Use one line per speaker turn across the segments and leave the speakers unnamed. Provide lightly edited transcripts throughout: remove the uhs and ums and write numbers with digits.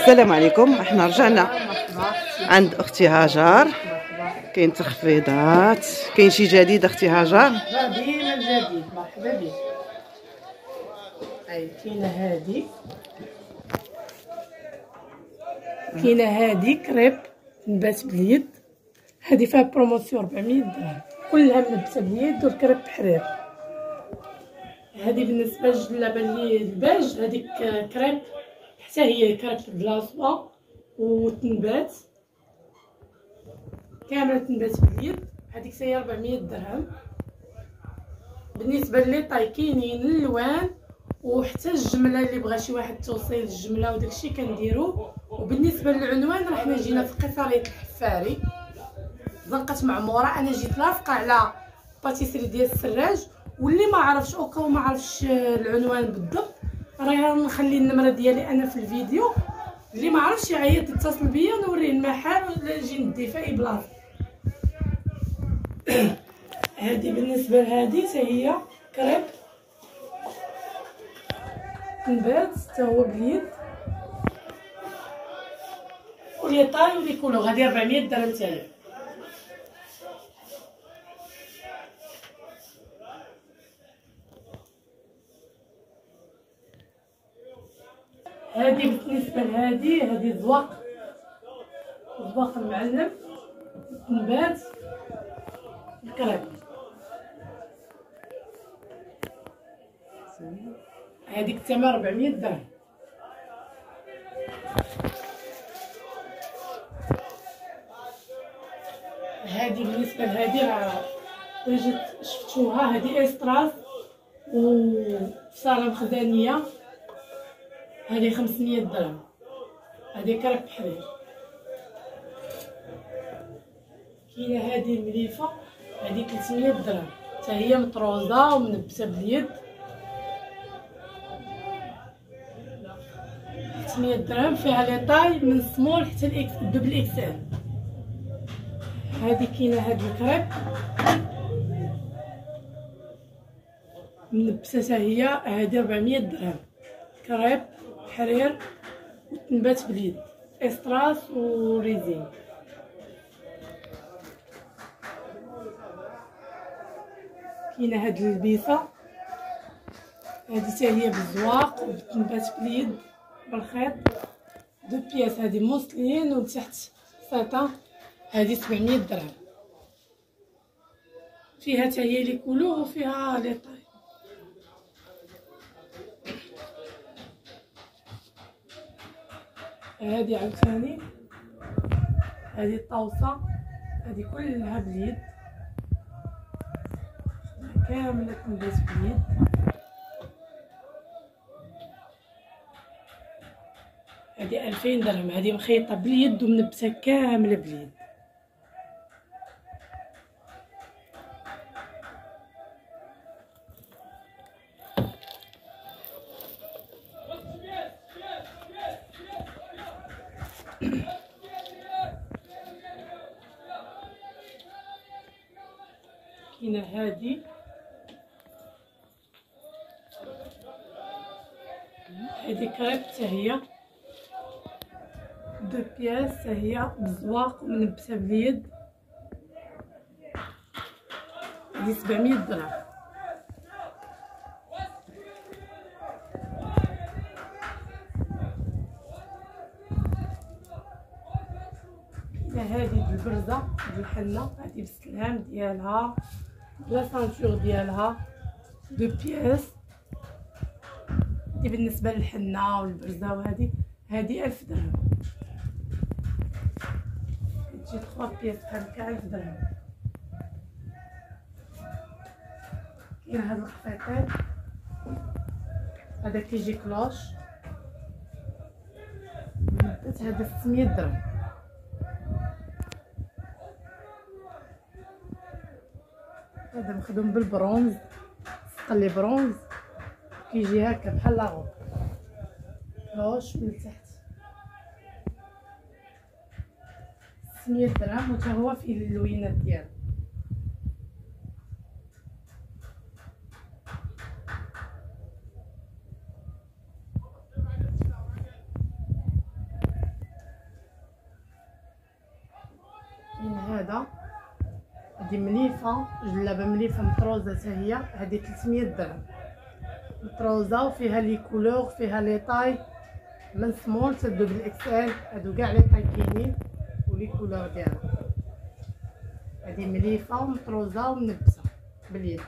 السلام عليكم. احنا رجعنا عند اختي هاجر. كاين تخفيضات، كاين شي جديد اختي هاجر؟
ديما الجديد. مرحبا بك. هاي كاينه هادي كريب نبات باليد. هادي فيها بروموسيون 400 درهم، كلها منبته باليد والكريب بحرير. هادي بالنسبه للجلابه اللي الباج، هذيك كريب حتى هي كريب بلاصه وتنبات كامله، تنبات باليد. هذيك هي 400 درهم. بالنسبه لي طاي كاينين الالوان وحتى الجمله، اللي بغى شي واحد توصيل الجمله وداكشي كنديرو. وبالنسبه للعنوان راه حنا جينا في قصريه الحفاري زنقه معموره. انا جيت لاصقه على باتيسري ديال السراج، واللي ما عرفش اوكا ما عرفش العنوان بالضبط راه نخلي النمره ديالي انا في الفيديو. اللي ما عرفش يعيط يتصل بيا نوريه المحل ولا نجي ندي في اي بلاصه. هذه بالنسبه لهذه حتى هي كريب نبات حتى هو باليد ولي طاي ولي كولو. غادي 400 درهم حتى هي. هذه بالنسبه لهذه، هذه زواق المعلم نبات الكريب. هذيك الثمن 400 درهم. هذه بالنسبه لهذه راه جات شفتوها، هذه استراس وصاله مخزنيه. هذه 500 درهم. هذه كريب بحرير. كاينه هذه مليفه، هذه 300 درهم حتى هي مطروزه ومنبته باليد. 300 درهم. فيها لي طاي من سمول حتى الاكس دبل اكسل. هذه كاينه هذا الكريب منبته حتى هي. هذه 400 درهم. كريب حرير وتنبات باليد، استراس وريزين. كاينه هاد اللبيسه، هذه حتى هي بالزواق وتنبات باليد بالخيط. دو بياس، هذه موسلين وتحت ساطان. هذه 700 درهم. فيها حتى هي لي كولور وفيها لي طاي. هذه عاوتاني هذه الطاوسه، هذه كلها باليد كامله تنبات باليد. هذه 2000 درهم. هذه مخيطه باليد ومنبته كامله باليد. كاينه هذه كريب حتى هي دو بياس، حتى هي بالزواق ومنبته باليد. هذه 700 درهم. هذه البرزه بالحله، هذه بالسلام ديالها بلا سانتور ديالها، دو بياس. هذه بالنسبه للحنه والبرزه. وهذه 1000 درهم. تجي 3 بياس بحال هكا 1000 درهم. كاين هاد القطيطين، هذا كيجي كلوش هذا 600 درهم. هذا مخدوم بالبرونز، سقلي برونز، كيجي هكا بحال لاغو كلوش من التحت. 600 درهم وتا هو فيه اللوينات ديالو. هادي مليفه، جلابه مليفه مطروزه حتى هي، هادي 300 درهم مطروزه، وفيها لي كولور، فيها لي طاي من سمول حتى دوبل اكسل. هادو كاع لي طاي كاينين ولي كولور ديالها. هادي مليفه ومطروزه ومنبسه باليد.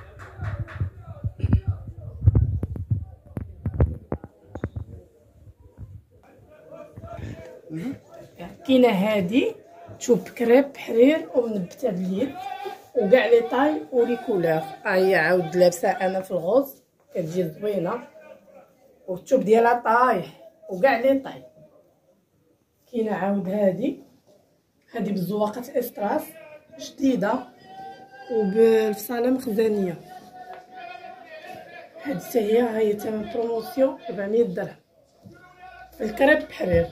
كاينه هادي توب كريب حرير ومنبته باليد وكاع لي طاي ولي كولور. ها هي عاود لابسه انا في الغوص، كتجي زوينه والتوب ديالها طايح وكاع لي طاي. كاينه عاود هادي بزواقه استراس جديده وبالفصاله مخزنيه. هادي حتى هي تمن بروموسيون 400 درهم في الكريب حرير.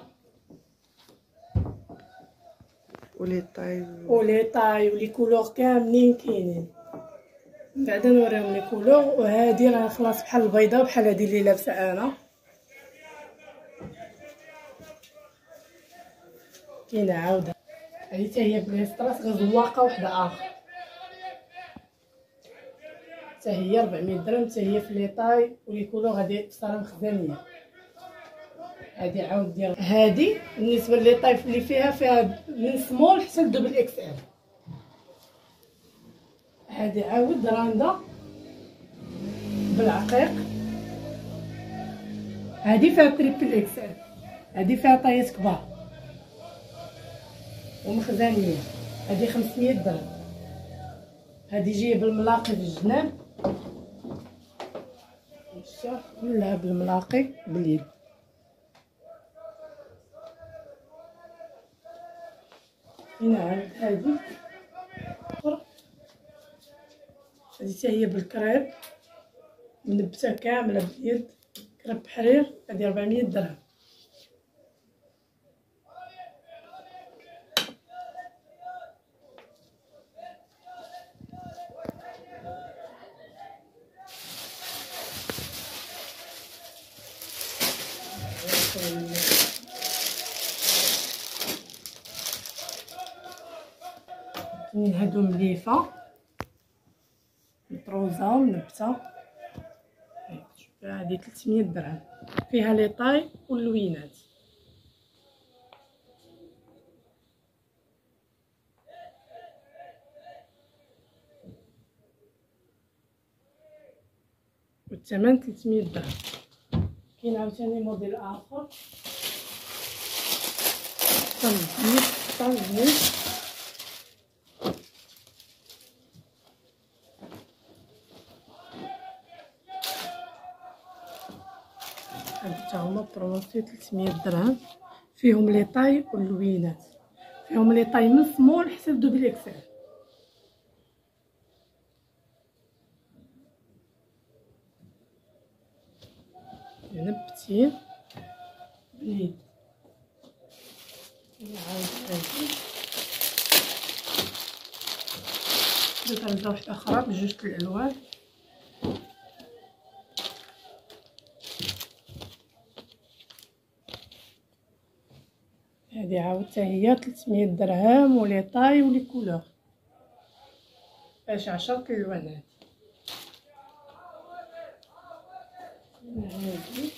ولي طاي ولي كولور كاملين كاينين. بعدا نوريهم لي كولور. وهادي راه خلاص بحال البيضه بحال هادي اللي لابسه انا. كاينه عاوده هادي حتى هي بليستراس غير زواقه وحده اخر، حتى هي 400 درهم، حتى هي في لي طاي ولي كولور. هادي بصاله مخزنيه. هادي عاود ديال هادي بالنسبه لي طاي اللي فيها من سمول حتى لدوبل اكس ال. هادي عاود راندا بالعقيق. هادي فيها تريبل اكس ال، هادي فيها طايات كبار ومخزنيه. هادي 500 درهم. هادي جايه بالملاقي في الجناب ولا بالملاقي باليد. هنا عاود هادي حتى هي بالكريب منبته كامله باليد، كريب حرير. هادي 400 درهم. كاينين هادو مليفه مطروزه ومنبته. هادي 300 درهم، فيها لي طاي واللوينات. والثمن 300 درهم. كاين عاوتاني موديل اخر طنجير هادو هما بروموسيون 300 درهم. فيهم لي طاي واللوينات، فيهم لي طاي من سمول حتى لدوبل اكسل. منبتين باليد. نعاود هادي درت عندها واحده اخرى بجوج الالوان. هادي عاود حتى هي 300 درهم ولي طاي ولي كولور. اش 10 الوانات. هادي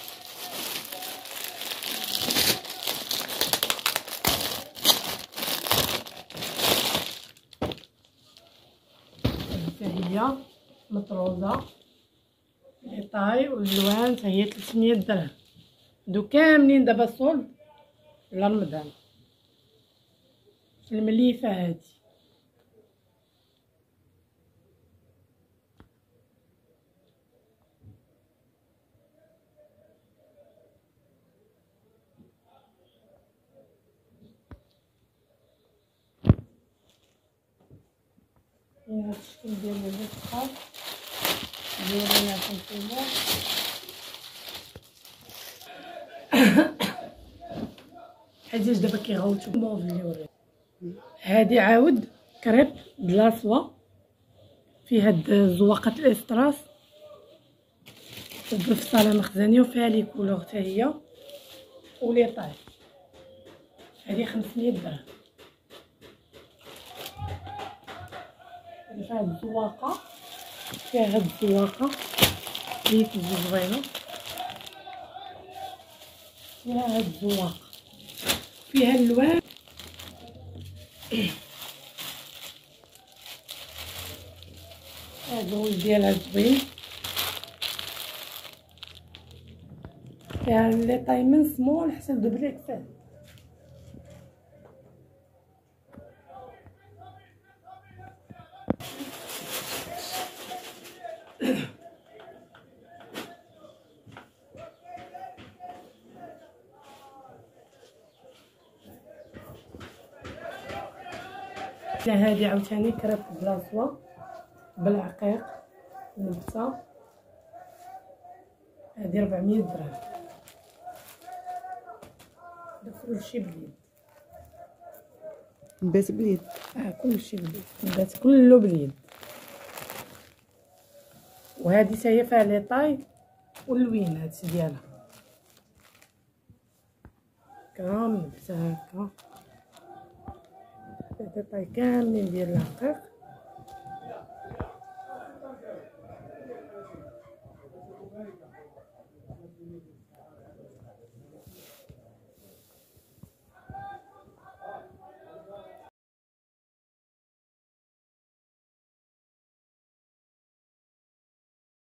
هي مطروزه لي طاي والالوان حتى هي 300 درهم. هادو كاملين دابا صلب لرمضان. المليفه هادي هنا الشكل ديال البطاط ديالنا كنتوما. حيتاش دابا كيغوتو الموديل اللي وريت. هادي عاود كريب بلاصوا فيها هاد زواقه الاستراس وبفصاله مخزنيه وفيها لي كولور حتى هي ولي طاي. هادي 500 درهم. فيها هاد الزواقه، فيها هاد الزواقه اللي تجي زوينه، فيها هاد الزواقه، فيها اللوان. هاد الوجه ديالها زوين، فيها لي طاي من سمول حتى لدوبل اكسل. هادي عاوتاني كريب بلاصوا بالعقيق نبته، هادي 400 درهم. كلشي باليد،
لباس باليد.
كلشي باليد، لبات كله باليد. وهادي حتى هي فيها لي طاي واللوينات ديالها، كامل لبسها هكا، هاد طاي كاملين ديال العقيق.